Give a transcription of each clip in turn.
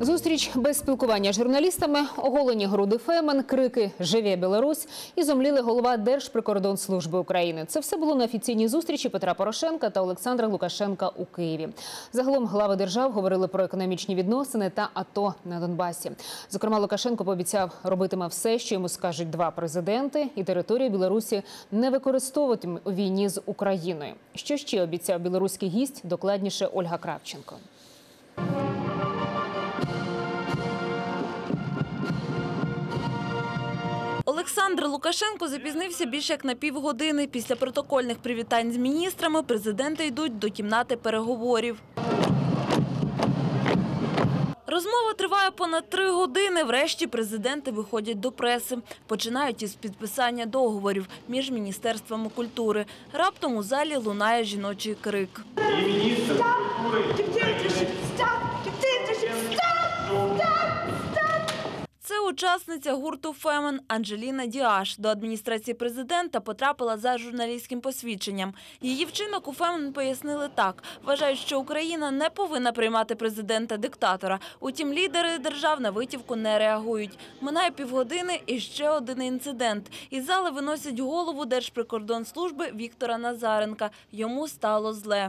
Зустріч без спілкування з журналістами, оголені груди Фемен, крики «Живе Білорусь» і зомліли голова Держприкордонслужби України. Це все було на офіційній зустрічі Петра Порошенка та Олександра Лукашенка у Києві. Загалом глави держав говорили про економічні відносини та АТО на Донбасі. Зокрема, Лукашенко пообіцяв робитиме все, що йому скажуть два президенти, і територію Білорусі не використовуватиме у війні з Україною. Що ще обіцяв білоруський гість, докладніше Ольга Кравченко. Олександр Лукашенко запізнився більше як на півгодини. Після протокольних привітань з міністрами президенти йдуть до кімнати переговорів. Розмова триває понад 3 години. Врешті президенти виходять до преси. Починають із підписання договорів між Міністерствами культури. Раптом у залі лунає жіночий крик. Це учасниця гурту «Фемен» Анджеліна Діаш. До адміністрації президента потрапила за журналістським посвідченням. Її вчинок у «Фемен» пояснили так. Вважають, що Україна не повинна приймати президента-диктатора. Утім, лідери держав на витівку не реагують. Минає півгодини і ще один інцидент. Із зали виносять голову Держприкордонслужби Віктора Назаренка. Йому стало зле.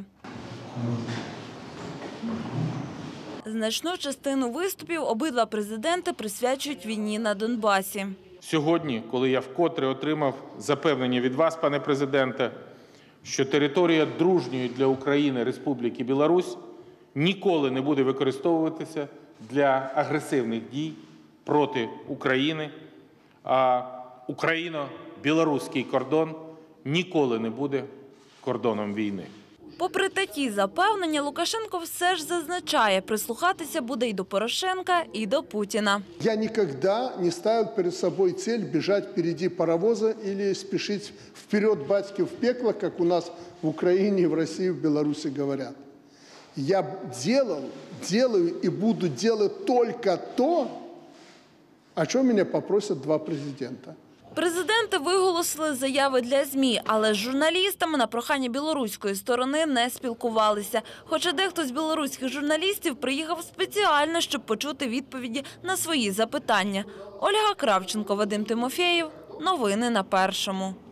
Значну частину виступів обидва президенти присвячують війні на Донбасі. Сьогодні, коли я вкотре отримав запевнення від вас, пане президенте, що територія дружньої для України Республіки Білорусь ніколи не буде використовуватися для агресивних дій проти України, а україно-білоруський кордон ніколи не буде кордоном війни. Попри такі запевнення, Лукашенко все ж зазначає, прислухатися буде і до Порошенка, і до Путіна. Я ніколи не ставив перед собою ціль біжати впереді паровоза або спішити вперед батьки в пекло, як у нас в Україні, в Росії, в Білорусі говорять. Я делаю і буду робити тільки то, о чому мене попросять два президента. Президенти виголосили заяви для ЗМІ, але з журналістами на прохання білоруської сторони не спілкувалися. Хоча дехто з білоруських журналістів приїхав спеціально, щоб почути відповіді на свої запитання. Ольга Кравченко, Вадим Тимофєєв. Новини на Першому.